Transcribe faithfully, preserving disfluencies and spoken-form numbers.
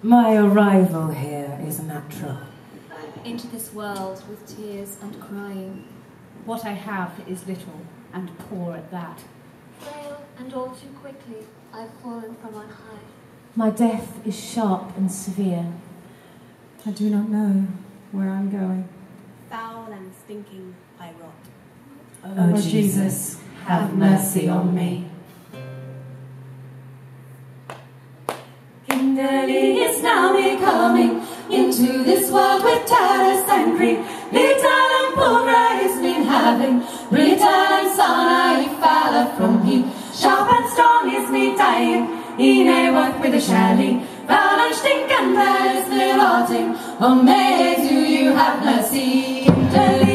My arrival here is natural. Into this world with tears and crying. What I have is little, and poor at that. Frail and all too quickly, I've fallen from on high. My death is sharp and severe. I do not know where I'm going. Foul and stinking, I rot. O oh, Jesus, have mercy on me. Kinderly is now becoming into this world with terrors and grief. Little and poor is been having, brittle and sorrow fell from he. Sharp and strong is me dying, in a work with a shelly. Foul and stinkend there is me rotting. Oh, may do you have mercy, Kinderly.